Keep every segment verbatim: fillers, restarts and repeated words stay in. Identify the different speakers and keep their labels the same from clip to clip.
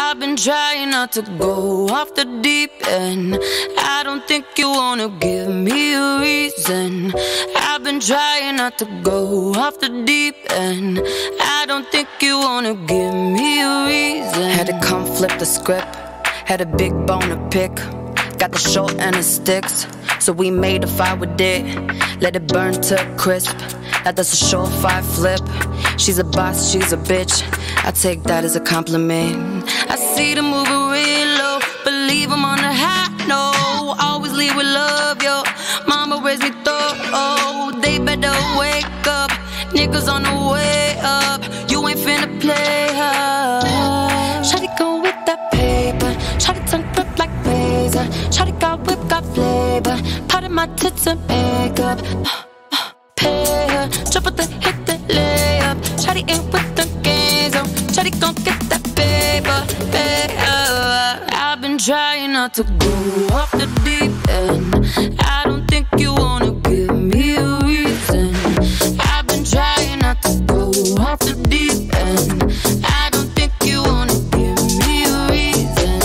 Speaker 1: I've been trying not to go off the deep end. I don't think you wanna give me a reason. I've been trying not to go off the deep end. I don't think you wanna give me a reason. Had to come flip the script, had a big bone to pick. Got the short and the sticks, so we made a fire with it. Let it burn to a crisp. Now that's a surefire flip. She's a boss, she's a bitch. I take that as a compliment. I see them moving real low, but leave them on the high. No, always leave with love, yo. Mama raised me thorough. They better wake up. Niggas on the way up. You ain't finna play her. Shawty go with that paper. Shawty tongue flip like razor. Shawty got whip, got flavor. Part of my tits and makeup. Pay her. Drop it, then hit the layup. Shawty ain't with the game zone. Shawty gon' get that paper, paper. I've been trying not to go off the deep end. I don't think you wanna give me a reason. I've been trying not to go off the deep end. I don't think you wanna give me a reason.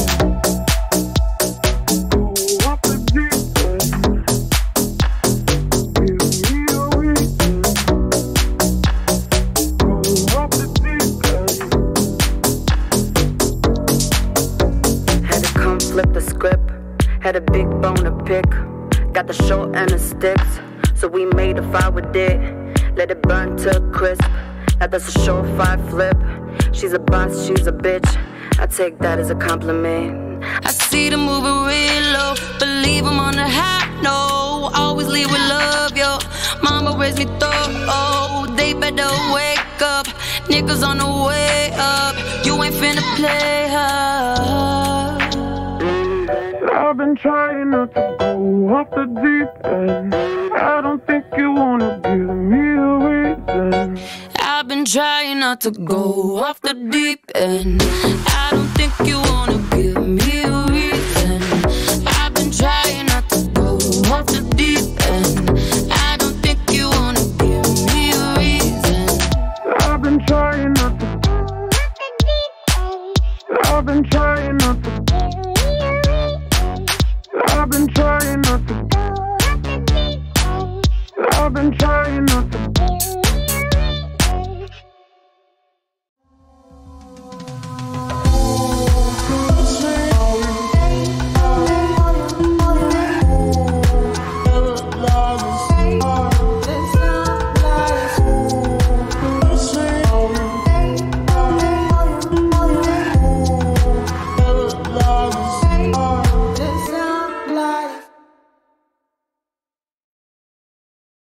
Speaker 1: Go off the deep end. Give me a reason. Go off the deep end. Had to come flip the script. Had a big bone to pick. Got the short and the sticks, so we made a fire with it. Let it burn to a crisp. Now that's a surefire flip. She's a boss, she's a bitch. I take that as a compliment. I see them moving real low, but leave them on the high. No, always leave with love, yo. Mama raised me thorough. They better wake up. Niggas on the way up. You ain't finna play her. I've been trying not to go off the deep end. I don't think you wanna give me a reason. I've been trying not to go off the deep end. I don't think you wanna give me a reason. I've been trying not to go off the deep end. I don't think you wanna give me a reason. I've been trying not to go off the deep end. I've been trying not to. I've been trying not to. I've been trying not to.